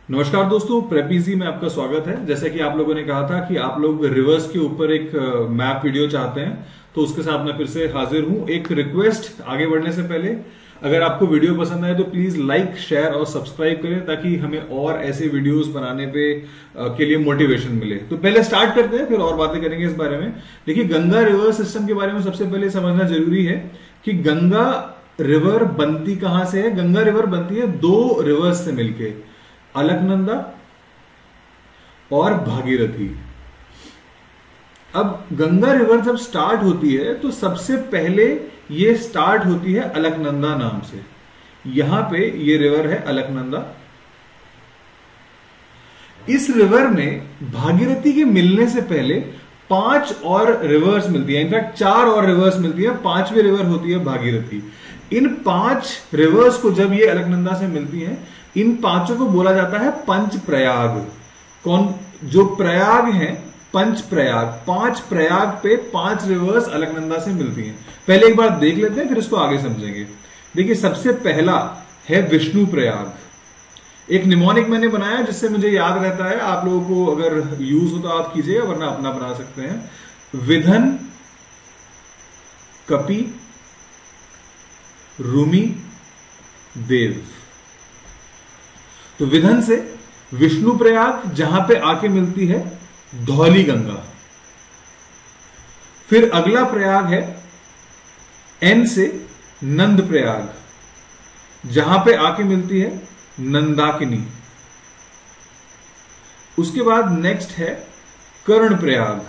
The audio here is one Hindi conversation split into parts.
नमस्कार दोस्तों, प्रेपीजी में आपका स्वागत है। जैसे कि आप लोगों ने कहा था कि आप लोग रिवर्स के ऊपर एक मैप वीडियो चाहते हैं, तो उसके साथ मैं फिर से हाजिर हूं। एक रिक्वेस्ट आगे बढ़ने से पहले, अगर आपको वीडियो पसंद आए तो प्लीज लाइक, शेयर और सब्सक्राइब करें ताकि हमें और ऐसे वीडियोस बनाने के लिए मोटिवेशन मिले। तो पहले स्टार्ट करते हैं, फिर और बातें करेंगे इस बारे में। देखिए, गंगा रिवर सिस्टम के बारे में सबसे पहले समझना जरूरी है कि गंगा रिवर बनती कहां से है। गंगा रिवर बनती है दो रिवर्स से मिलके, अलकनंदा और भागीरथी। अब गंगा रिवर जब स्टार्ट होती है तो सबसे पहले ये स्टार्ट होती है अलकनंदा नाम से। यहां पे ये रिवर है अलकनंदा। इस रिवर में भागीरथी के मिलने से पहले 5 और रिवर्स मिलती है, इनफैक्ट 4 और रिवर्स मिलती है। 5वीं रिवर होती है भागीरथी। इन 5 रिवर्स को जब ये अलकनंदा से मिलती हैं, इन 5 को बोला जाता है पंच प्रयाग। कौन जो प्रयाग हैं, पंच प्रयाग। 5 प्रयाग पे 5 रिवर्स अलकनंदा से मिलती हैं। पहले एक बार देख लेते हैं, फिर इसको आगे समझेंगे। देखिए, सबसे पहला है विष्णु प्रयाग। एक निमोनिक मैंने बनाया जिससे मुझे याद रहता है। आप लोगों को अगर यूज हो तो आप कीजिएगा, वरना अपना बना सकते हैं। विधन, कपि, रूमी, देव। तो विधन से विष्णु प्रयाग, जहां पे आके मिलती है धौली गंगा। फिर अगला प्रयाग है एन से नंद प्रयाग, जहां पे आके मिलती है नंदाकिनी। उसके बाद नेक्स्ट है कर्ण प्रयाग,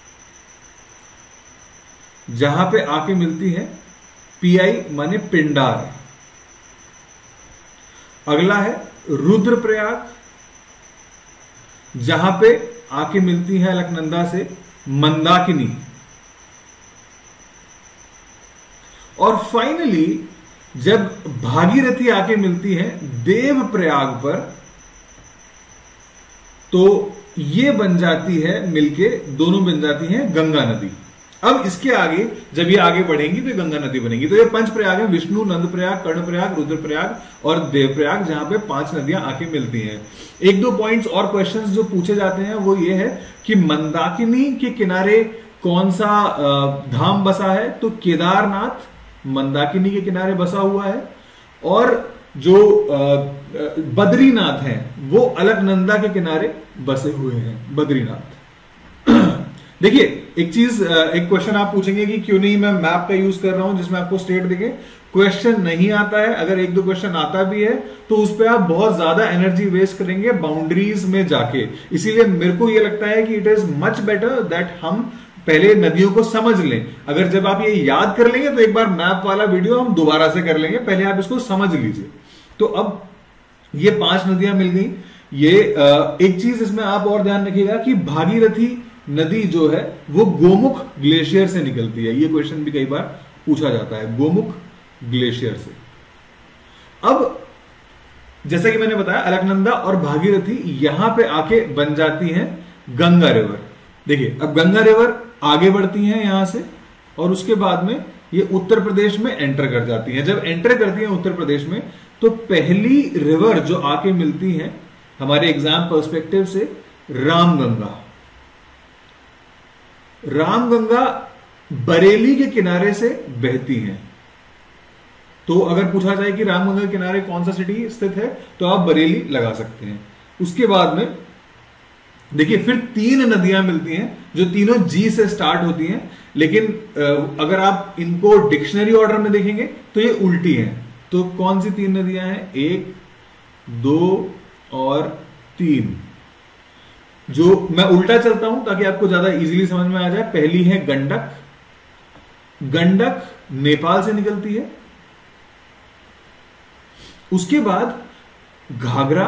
जहां पे आके मिलती है पीआई माने पिंडार। अगला है रुद्र प्रयाग, जहां पे आके मिलती है अलकनंदा से मंदाकिनी। और फाइनली जब भागीरथी आके मिलती है देव प्रयाग पर, तो ये बन जाती है, मिलके दोनों बन जाती हैं गंगा नदी। अब इसके आगे जब ये आगे बढ़ेंगी तो गंगा नदी बनेगी। तो ये 5 प्रयाग है, विष्णु, नंद प्रयाग, कर्ण प्रयाग, रुद्र प्रयाग और देव प्रयाग, जहां पे 5 नदियां आके मिलती हैं। 1-2 पॉइंट्स और क्वेश्चंस जो पूछे जाते हैं वो ये है कि मंदाकिनी के किनारे कौन सा धाम बसा है। तो केदारनाथ मंदाकिनी के किनारे बसा हुआ है, और जो बद्रीनाथ हैं वो अलकनंदा के किनारे बसे हुए हैं, बद्रीनाथ। देखिए, एक क्वेश्चन आप पूछेंगे कि क्यों नहीं मैं मैप का यूज कर रहा हूं जिसमें आपको स्टेट दिखे। क्वेश्चन नहीं आता है, अगर 1-2 क्वेश्चन आता भी है तो उस पर आप बहुत ज्यादा एनर्जी वेस्ट करेंगे बाउंड्रीज में जाके। इसीलिए मेरे को यह लगता है कि it is much better that हम पहले नदियों को समझ लें। अगर जब आप ये याद कर लेंगे तो एक बार मैप वाला वीडियो हम दोबारा से कर लेंगे, पहले आप इसको समझ लीजिए। तो अब ये 5 नदियां मिल गई। ये एक चीज इसमें आप और ध्यान रखिएगा कि भागीरथी नदी जो है वो गोमुख ग्लेशियर से निकलती है। ये क्वेश्चन भी कई बार पूछा जाता है, गोमुख ग्लेशियर से। अब जैसा कि मैंने बताया, अलकनंदा और भागीरथी यहां पे आके बन जाती हैं गंगा रिवर। देखिए, अब गंगा रिवर आगे बढ़ती हैं यहां से, और उसके बाद में ये उत्तर प्रदेश में एंटर कर जाती हैं। जब एंटर करती हैं उत्तर प्रदेश में, तो पहली रिवर जो आके मिलती है हमारे एग्जाम पर्सपेक्टिव से, रामगंगा। रामगंगा बरेली के किनारे से बहती है। तो अगर पूछा जाए कि रामगंगा के किनारे कौन सा सिटी स्थित है, तो आप बरेली लगा सकते हैं। उसके बाद में देखिए, फिर 3 नदियां मिलती हैं जो तीनों जी से स्टार्ट होती हैं, लेकिन अगर आप इनको डिक्शनरी ऑर्डर में देखेंगे तो ये उल्टी हैं। तो कौन सी 3 नदियां हैं? 1, 2 और 3। जो मैं उल्टा चलता हूं ताकि आपको ज्यादा इजीली समझ में आ जाए। पहली है गंडक। गंडक नेपाल से निकलती है। उसके बाद घाघरा,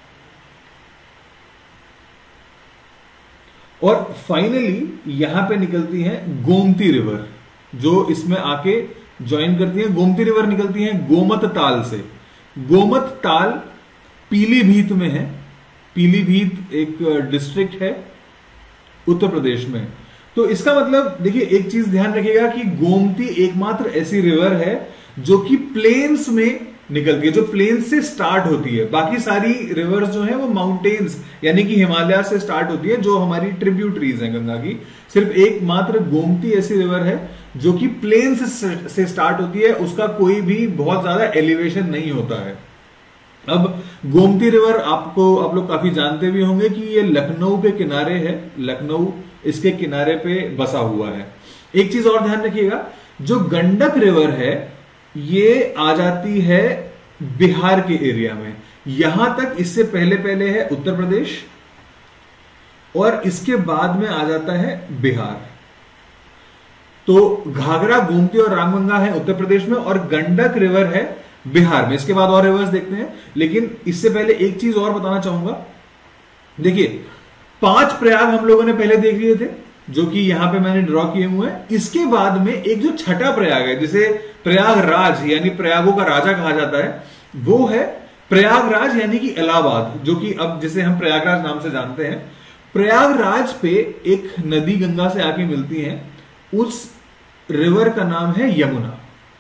और फाइनली यहां पे निकलती है गोमती रिवर, जो इसमें आके ज्वाइन करती है। गोमती रिवर निकलती है गोमत ताल से। गोमत ताल पीलीभीत में है। पीलीभीत एक डिस्ट्रिक्ट है उत्तर प्रदेश में। तो इसका मतलब देखिए, एक चीज ध्यान रखिएगा कि गोमती एकमात्र ऐसी रिवर है जो कि प्लेन्स में निकलती है, जो प्लेन से स्टार्ट होती है। बाकी सारी रिवर्स जो है वो माउंटेन्स यानी कि हिमालय से स्टार्ट होती है, जो हमारी ट्रिब्यूटरीज हैं गंगा की। सिर्फ एकमात्र गोमती ऐसी रिवर है जो कि प्लेन से स्टार्ट होती है, उसका कोई भी बहुत ज्यादा एलिवेशन नहीं होता है। अब गोमती रिवर आप लोग काफी जानते भी होंगे कि ये लखनऊ के किनारे है, लखनऊ इसके किनारे पे बसा हुआ है। एक चीज और ध्यान रखिएगा, जो गंडक रिवर है ये आ जाती है बिहार के एरिया में। यहां तक इससे पहले है उत्तर प्रदेश और इसके बाद में आ जाता है बिहार। तो घाघरा, गोमती और रामगंगा है उत्तर प्रदेश में और गंडक रिवर है बिहार में। इसके बाद और रिवर्स देखते हैं, लेकिन इससे पहले एक चीज और बताना चाहूंगा। देखिए 5 प्रयाग हम लोगों ने पहले देख लिए थे, जो कि यहां पे मैंने ड्रॉ किए हुए हैं। इसके बाद में एक जो छठा प्रयाग है, जिसे प्रयागराज यानी प्रयागों का राजा कहा जाता है, वो है प्रयागराज यानी कि इलाहाबाद, जो कि अब जिसे हम प्रयागराज नाम से जानते हैं। प्रयागराज पे एक नदी गंगा से आके मिलती है, उस रिवर का नाम है यमुना।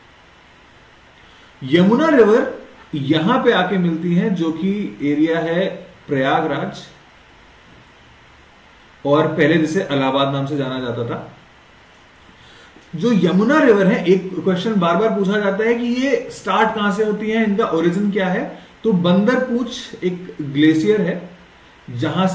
यमुना रिवर यहां पे आके मिलती है, जो कि एरिया है प्रयागराज और पहले जिसे इलाहाबाद नाम से जाना जाता था। जो यमुना रिवर है, एक क्वेश्चन बार बार पूछा जाता है कि ये स्टार्ट कहां से होती है, इनका ओरिजिन क्या है। तो बंदरपूछ एक ग्लेशियर है जहां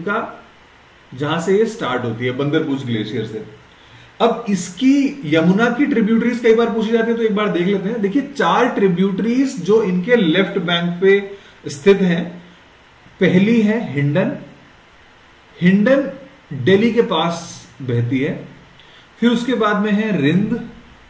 से ये स्टार्ट होती है, बंदरपूछ ग्लेशियर से। अब इसकी यमुना की ट्रिब्यूटरीज कई बार पूछी जाती है, तो एक बार देख लेते हैं। देखिए 4 ट्रिब्यूटरीज जो इनके लेफ्ट बैंक पे स्थित हैं। पहली है हिंडन। हिंडन दिल्ली के पास बहती है। फिर उसके बाद में है रिंद,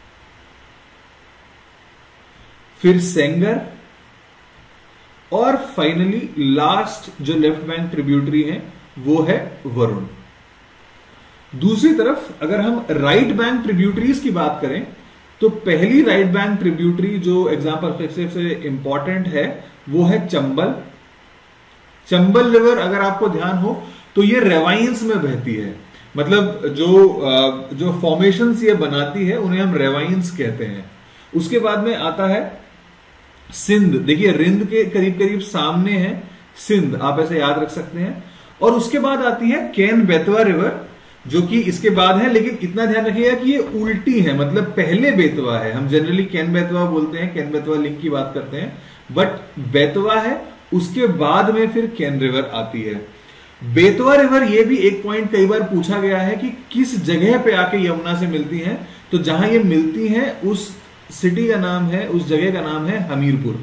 फिर सेंगर और फाइनली लास्ट जो लेफ्ट बैंक ट्रिब्यूटरी है वो है वरुण। दूसरी तरफ अगर हम राइट बैंक ट्रिब्यूटरीज की बात करें, तो पहली राइट बैंक ट्रिब्यूटरी जो एग्जाम पर्सपेक्टिव से इंपॉर्टेंट है वो है चंबल। चंबल रिवर अगर आपको ध्यान हो तो ये रेवाइंस में बहती है, मतलब जो फॉर्मेशंस ये बनाती है उन्हें हम रेवाइंस कहते हैं। उसके बाद में आता है सिंध। देखिए रिंद के करीब करीब सामने है सिंध, आप ऐसे याद रख सकते हैं। और उसके बाद आती है केन बेतवा रिवर, जो कि इसके बाद है, लेकिन इतना ध्यान रखिएगा कि ये उल्टी है, मतलब पहले बेतवा है। हम जनरली केन बेतवा बोलते हैं, केन बेतवा लिंक की बात करते हैं, बट बेतवा है, उसके बाद में फिर केन रिवर आती है। बेतवा रिवर ये भी एक पॉइंट कई बार पूछा गया है कि किस जगह पे आके यमुना से मिलती है। तो जहां ये मिलती है उस सिटी का नाम है, उस जगह का नाम है हमीरपुर।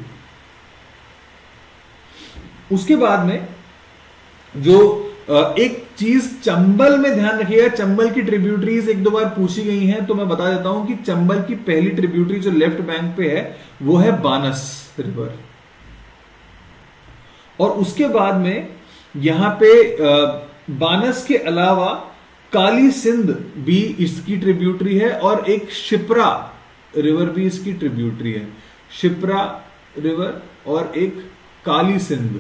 उसके बाद में जो एक चीज चंबल में ध्यान रखिएगा, चंबल की ट्रिब्यूटरीज 1-2 बार पूछी गई हैं, तो मैं बता देता हूं कि चंबल की पहली ट्रिब्यूटरी जो लेफ्ट बैंक पे है वो है बानस रिवर। और उसके बाद में यहां पे बानस के अलावा काली सिंध भी इसकी ट्रिब्यूटरी है और एक शिप्रा रिवर भी इसकी ट्रिब्यूटरी है। शिप्रा रिवर और एक काली सिंध।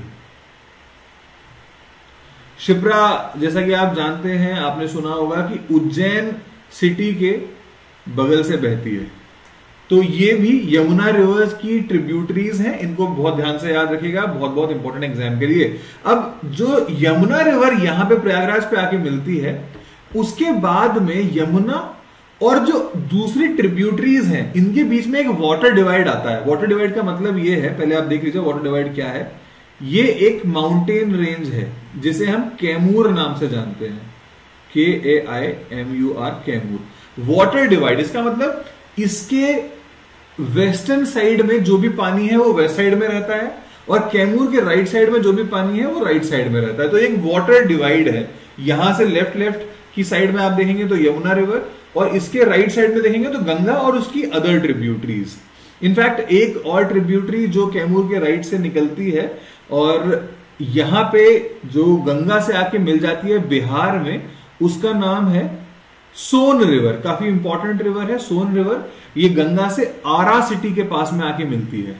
शिप्रा जैसा कि आप जानते हैं, आपने सुना होगा कि उज्जैन सिटी के बगल से बहती है। तो ये भी यमुना रिवर्स की ट्रिब्यूटरीज हैं, इनको बहुत ध्यान से याद रखिएगा, बहुत बहुत इंपॉर्टेंट एग्जाम के लिए। अब जो यमुना रिवर यहां पे प्रयागराज पे आके मिलती है, उसके बाद में यमुना और जो दूसरी ट्रिब्यूटरीज हैं इनके बीच में एक वाटर डिवाइड आता है। वाटर डिवाइड का मतलब ये है, पहले आप देख लीजिए वाटर डिवाइड क्या है। ये एक माउंटेन रेंज है जिसे हम कैमूर नाम से जानते हैं, KAIMUR, कैमूर। वाटर डिवाइड इसका मतलब इसके वेस्टर्न साइड में जो भी पानी है वो वेस्ट साइड में रहता है और कैमूर के राइट साइड में जो भी पानी है वो राइट साइड में रहता है। तो एक वाटर डिवाइड है। यहां से लेफ्ट की साइड में आप देखेंगे तो यमुना रिवर, और इसके राइट साइड में देखेंगे तो गंगा और उसकी अदर ट्रिब्यूटरीज। इनफैक्ट एक और ट्रिब्यूटरी जो कैमूर के राइट से निकलती है और यहां पे जो गंगा से आके मिल जाती है बिहार में, उसका नाम है सोन रिवर। काफी इंपॉर्टेंट रिवर है सोन रिवर। ये गंगा से आरा सिटी के पास में आके मिलती है।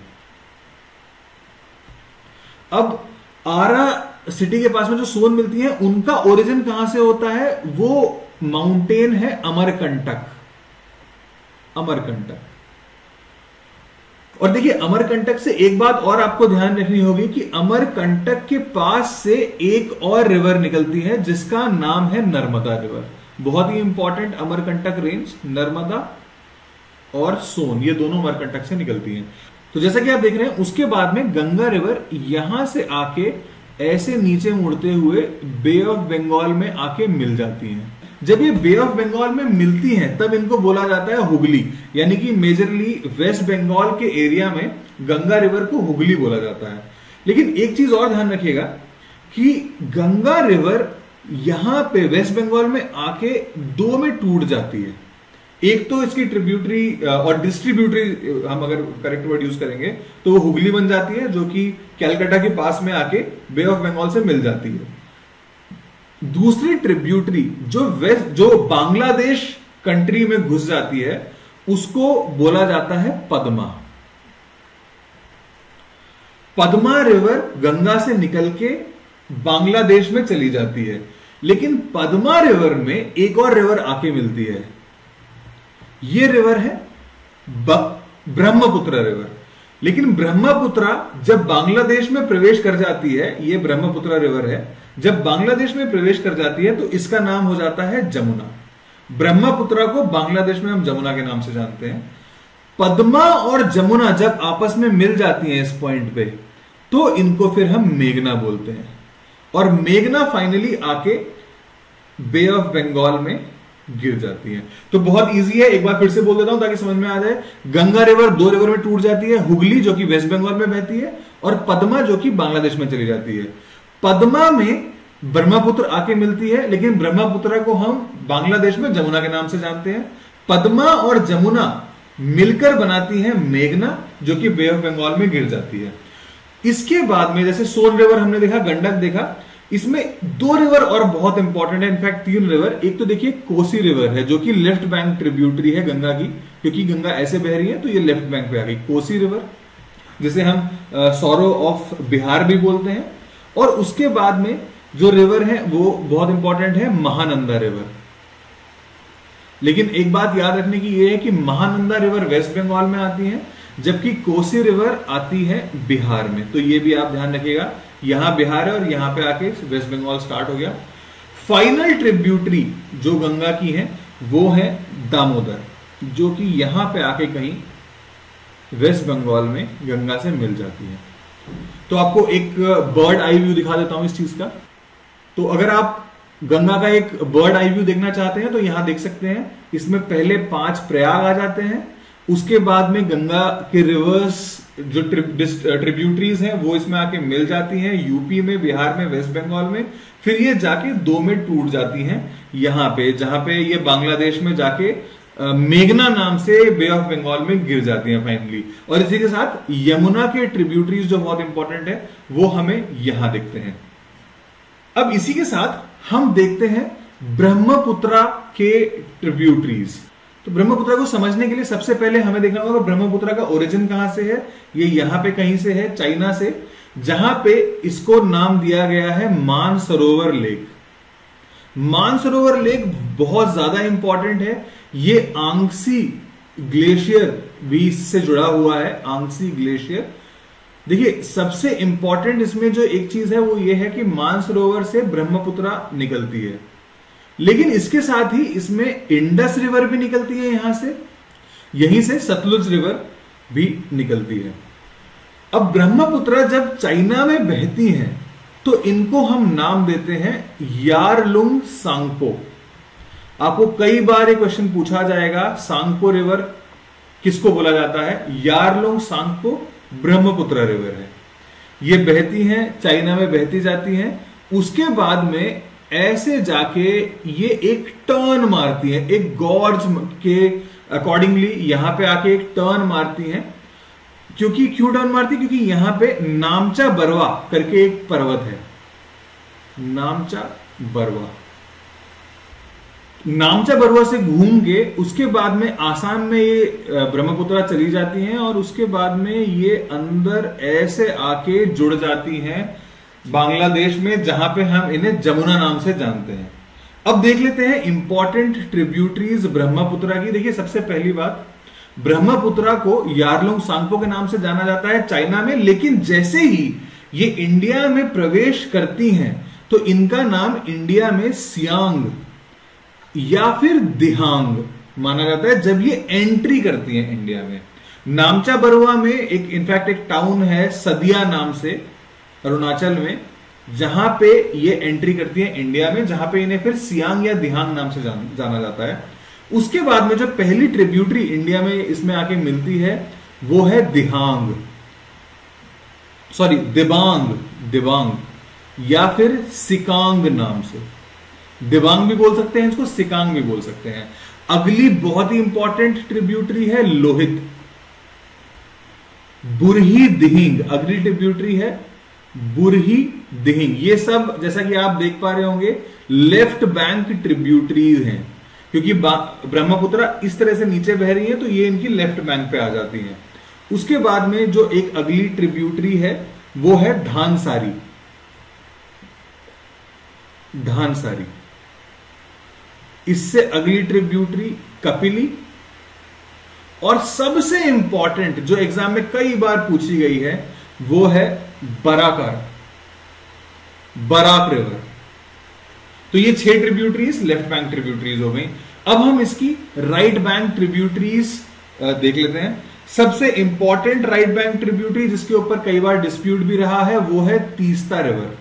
अब आरा सिटी के पास में जो सोन मिलती है, उनका ओरिजिन कहां से होता है? वो माउंटेन है अमरकंटक। अमरकंटक और देखिए अमरकंटक से एक बात और आपको ध्यान रखनी होगी कि अमरकंटक के पास से एक और रिवर निकलती है जिसका नाम है नर्मदा रिवर। बहुत ही इंपॉर्टेंट अमरकंटक रेंज, नर्मदा और सोन, ये दोनों अमरकंटक से निकलती हैं। तो जैसा कि आप देख रहे हैं उसके बाद में गंगा रिवर यहां से आके ऐसे नीचे मुड़ते हुए बे ऑफ बंगाल में आके मिल जाती हैं। जब ये बे ऑफ बंगाल में मिलती हैं तब इनको बोला जाता है हुगली, यानी कि मेजरली वेस्ट बंगाल के एरिया में गंगा रिवर को हुगली बोला जाता है। लेकिन एक चीज और ध्यान रखिएगा कि गंगा रिवर यहां पे वेस्ट बंगाल में आके दो में टूट जाती है। एक तो इसकी ट्रिब्यूटरी और डिस्ट्रीब्यूटरी, हम अगर करेक्ट वर्ड यूज करेंगे तो वो हुगली बन जाती है, जो कि कैलकाटा के पास में आके बे ऑफ बंगाल से मिल जाती है। दूसरी ट्रिब्यूटरी जो बांग्लादेश कंट्री में घुस जाती है उसको बोला जाता है पद्मा। पद्मा रिवर गंगा से निकल के बांग्लादेश में चली जाती है, लेकिन पद्मा रिवर में एक और रिवर आके मिलती है। ये रिवर है ब्रह्मपुत्र रिवर। लेकिन ब्रह्मपुत्र जब बांग्लादेश में प्रवेश कर जाती है, ये ब्रह्मपुत्र रिवर है, जब बांग्लादेश में प्रवेश कर जाती है तो इसका नाम हो जाता है जमुना। ब्रह्मपुत्र को बांग्लादेश में हम जमुना के नाम से जानते हैं। पद्मा और जमुना जब आपस में मिल जाती हैं इस पॉइंट पे तो इनको फिर हम मेघना बोलते हैं, और मेघना फाइनली आके बे ऑफ बंगाल में गिर जाती है। तो बहुत इजी है, एक बार फिर से बोल देता हूं ताकि समझ में आ जाए। गंगा रिवर दो रिवर में टूट जाती है, हुगली जो कि वेस्ट बंगाल में बहती है और पद्मा जो कि बांग्लादेश में चली जाती है। पद्मा में ब्रह्मपुत्र आके मिलती है, लेकिन ब्रह्मपुत्र को हम बांग्लादेश में जमुना के नाम से जानते हैं। पद्मा और जमुना मिलकर बनाती है मेघना, जो कि बे ऑफ बंगाल में गिर जाती है। इसके बाद में जैसे सोन रिवर हमने देखा, गंडक देखा, इसमें दो रिवर और बहुत इंपॉर्टेंट है, इनफैक्ट तीन रिवर। एक तो देखिए कोसी रिवर है जो कि लेफ्ट बैंक ट्रिब्यूटरी है गंगा की, क्योंकि गंगा ऐसे बह रही है तो ये लेफ्ट बैंक पे आ गई कोसी रिवर, जिसे हम सौरो ऑफ बिहार भी बोलते हैं। और उसके बाद में जो रिवर है वो बहुत इंपॉर्टेंट है महानंदा रिवर। लेकिन एक बात याद रखने की ये है कि महानंदा रिवर वेस्ट बंगाल में आती है, जबकि कोसी रिवर आती है बिहार में। तो ये भी आप ध्यान रखिएगा, यहां बिहार है और यहां पे आके वेस्ट बंगाल स्टार्ट हो गया। फाइनल ट्रिब्यूटरी जो गंगा की है वो है दामोदर, जो कि यहां पे आके कहीं वेस्ट बंगाल में गंगा से मिल जाती है। तो आपको एक बर्ड आई व्यू दिखा देता हूं इस चीज का। तो अगर आप गंगा का एक बर्ड आई व्यू देखना चाहते हैं तो यहां देख सकते हैं, इसमें पहले 5 प्रयाग आ जाते हैं, उसके बाद में गंगा के रिवर्स जो ट्रिब्यूटरीज हैं वो इसमें आके मिल जाती हैं, यूपी में, बिहार में, वेस्ट बंगाल में। फिर ये जाके दो में टूट जाती हैं यहां पे, जहां पे ये बांग्लादेश में जाके मेघना नाम से बे ऑफ बंगाल में गिर जाती हैं फाइनली। और इसी के साथ यमुना के ट्रिब्यूटरीज जो बहुत इंपॉर्टेंट है वो हमें यहां दिखते हैं। अब इसी के साथ हम देखते हैं ब्रह्मपुत्र के ट्रिब्यूटरीज। तो ब्रह्मपुत्र को समझने के लिए सबसे पहले हमें देखना होगा ब्रह्मपुत्र का ओरिजिन कहां से है। ये यहां पे कहीं से है, चाइना से, जहां पे इसको नाम दिया गया है मानसरोवर लेक। मानसरोवर लेक बहुत ज्यादा इंपॉर्टेंट है। ये आंगसी ग्लेशियर भी इससे जुड़ा हुआ है, आंगसी ग्लेशियर। देखिए सबसे इंपॉर्टेंट इसमें जो एक चीज है वो ये है कि मानसरोवर से ब्रह्मपुत्र निकलती है, लेकिन इसके साथ ही इसमें इंडस रिवर भी निकलती है यहां से, यहीं से सतलुज रिवर भी निकलती है। अब ब्रह्मपुत्र जब चाइना में बहती हैं तो इनको हम नाम देते हैं यारलुंग सांगपो। आपको कई बार ये क्वेश्चन पूछा जाएगा, सांगपो रिवर किसको बोला जाता है? यारलुंग सांगपो ब्रह्मपुत्र रिवर है। ये बहती हैं, चाइना में बहती जाती हैं, उसके बाद में ऐसे जाके ये एक टर्न मारती है, एक गॉर्ज के अकॉर्डिंगली यहां पे आके एक टर्न मारती हैं। क्योंकि क्यों टर्न मारती? क्योंकि यहां पे नामचा बरवा करके एक पर्वत है, नामचा बरवा। नामचा बरवा से घूम के उसके बाद में आसाम में ये ब्रह्मपुत्र चली जाती हैं और उसके बाद में ये अंदर ऐसे आके जुड़ जाती हैं बांग्लादेश में, जहां पे हम इन्हें जमुना नाम से जानते हैं। अब देख लेते हैं इंपॉर्टेंट ट्रिब्यूटरीज ब्रह्मपुत्र की। देखिए सबसे पहली बात, ब्रह्मपुत्रा को यारलुंग सांगपो के नाम से जाना जाता है चाइना में, लेकिन जैसे ही ये इंडिया में प्रवेश करती हैं तो इनका नाम इंडिया में सियांग या फिर दिहांग माना जाता है जब ये एंट्री करती हैं इंडिया में। नामचा बरुआ में एक इनफैक्ट एक टाउन है सदिया नाम से अरुणाचल में, जहां पे ये एंट्री करती है इंडिया में, जहां पे इन्हें फिर सियांग या दिहांग नाम से जाना जाता है। उसके बाद में जो पहली ट्रिब्यूटरी इंडिया में इसमें आके मिलती है वो है दिबांग या फिर सिकांग नाम से। दिबांग भी बोल सकते हैं इसको, सिकांग भी बोल सकते हैं। अगली बहुत ही इंपॉर्टेंट ट्रिब्यूटरी है लोहित, बुरही दिहिंग अगली ट्रिब्यूटरी है, बुरही दिहिंग। ये सब जैसा कि आप देख पा रहे होंगे लेफ्ट बैंक ट्रिब्यूटरीज हैं, क्योंकि ब्रह्मपुत्रा इस तरह से नीचे बह रही है तो ये इनकी लेफ्ट बैंक पे आ जाती हैं। उसके बाद में जो एक अगली ट्रिब्यूटरी है वो है धानसारी। इससे अगली ट्रिब्यूटरी कपिली, और सबसे इंपॉर्टेंट जो एग्जाम में कई बार पूछी गई है वो है बराक रिवर। तो ये 6 ट्रिब्यूटरीज लेफ्ट बैंक ट्रिब्यूटरीज हो गई। अब हम इसकी राइट बैंक ट्रिब्यूटरीज देख लेते हैं। सबसे इंपॉर्टेंट राइट बैंक ट्रिब्यूटरी जिसके ऊपर कई बार डिस्प्यूट भी रहा है वो है तीस्ता रिवर।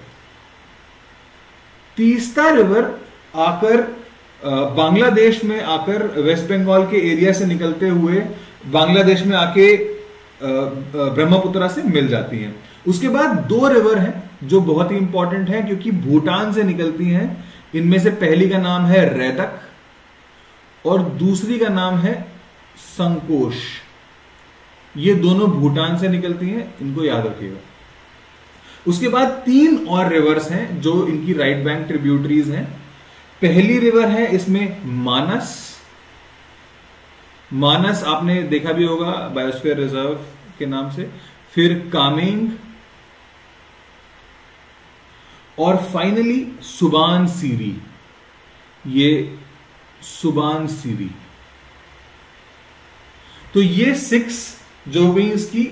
तीस्ता रिवर आकर बांग्लादेश में आकर वेस्ट बंगाल के एरिया से निकलते हुए बांग्लादेश में आके ब्रह्मपुत्रा से मिल जाती हैं। उसके बाद 2 रिवर हैं जो बहुत ही इंपॉर्टेंट हैं क्योंकि भूटान से निकलती हैं। इनमें से पहली का नाम है रैदक और दूसरी का नाम है संकोश। ये दोनों भूटान से निकलती हैं, इनको याद रखिएगा। उसके बाद 3 और रिवर्स हैं जो इनकी राइट बैंक ट्रिब्यूटरीज हैं। पहली रिवर है इसमें मानस आपने देखा भी होगा बायोस्फीयर रिजर्व के नाम से, फिर कामेंग और फाइनली सुबानसिरी। ये सुबानसिरी। तो ये 6 जो भी इसकी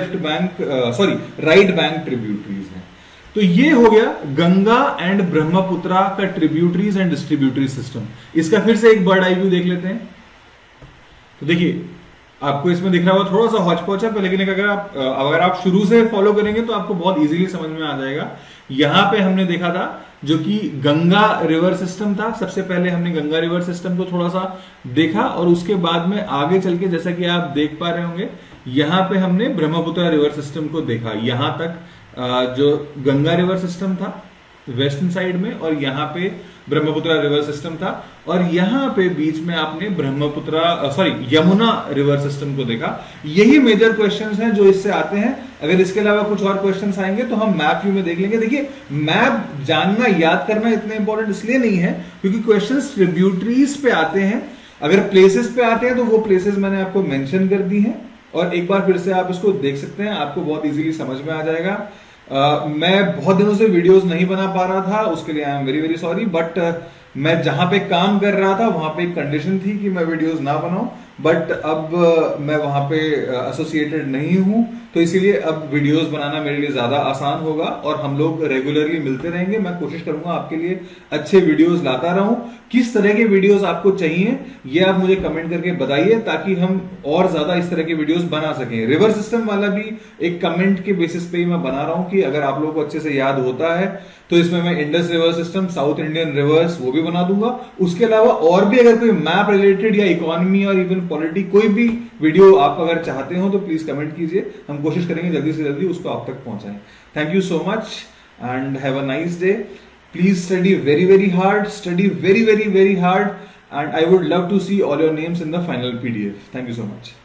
राइट बैंक ट्रिब्यूटरीज हैं। तो ये हो गया गंगा एंड ब्रह्मपुत्रा का ट्रिब्यूटरीज एंड डिस्ट्रीब्यूटरी सिस्टम। इसका फिर से एक बर्ड आई व्यू देख लेते हैं। तो देखिए आपको इसमें दिख रहा होगा थोड़ा सा हौच पौच है, लेकिन अगर आप शुरू से फॉलो करेंगे तो आपको बहुत इजीली समझ में आ जाएगा। यहां पे हमने देखा था जो कि गंगा रिवर सिस्टम था। सबसे पहले हमने गंगा रिवर सिस्टम को थोड़ा सा देखा और उसके बाद में आगे चल के जैसा कि आप देख पा रहे होंगे यहां पे हमने ब्रह्मपुत्रा रिवर सिस्टम को देखा। यहां तक जो गंगा रिवर सिस्टम था वेस्टर्न साइड में और यहां पे ब्रह्मपुत्रा रिवर सिस्टम था, और यहां पे बीच में आपने यमुना रिवर सिस्टम को देखा। यही मेजर क्वेश्चंस हैं जो इससे आते हैं। अगर इसके अलावा कुछ और क्वेश्चंस आएंगे तो हम मैप व्यू में देख लेंगे। देखिए मैप जानना याद करना इतना इंपॉर्टेंट इसलिए नहीं है क्योंकि क्वेश्चंस ट्रिब्यूटरीज पे आते हैं। अगर प्लेसेस पे आते हैं तो वो प्लेसेस मैंने आपको मेंशन कर दी हैं और एक बार फिर से आप इसको देख सकते हैं, आपको बहुत इजीली समझ में आ जाएगा। मैं बहुत दिनों से वीडियोस नहीं बना पा रहा था, उसके लिए I am very very sorry. But मैं जहां पे काम कर रहा था वहां पे एक कंडीशन थी कि मैं वीडियोस ना बनाऊं, बट अब मैं वहां पे एसोसिएटेड नहीं हूं तो इसीलिए अब वीडियोस बनाना मेरे लिए ज्यादा आसान होगा और हम लोग रेगुलरली मिलते रहेंगे। मैं कोशिश करूंगा आपके लिए अच्छे वीडियोस लाता रहूं। किस तरह के वीडियोस आपको चाहिए ये आप मुझे कमेंट करके बताइए ताकि हम और ज्यादा इस तरह के वीडियोस बना सकें। रिवर सिस्टम वाला भी एक कमेंट के बेसिस पे ही मैं बना रहा हूं कि अगर आप लोगों को अच्छे से याद होता है तो इसमें मैं Indus river system, south Indian rivers वो भी बना दूंगा। उसके अलावा और भी अगर कोई मैप रिलेटेड या इकोनॉमी और इवन पॉलिटी कोई भी वीडियो आप अगर चाहते हो तो प्लीज कमेंट कीजिए। हम कोशिश करेंगे जल्दी से जल्दी उसको आप तक पहुंचाएं। Thank you so much and have a nice day. Please study very very hard, study very very very hard, and I would love to see all your names in the final PDF. Thank you so much.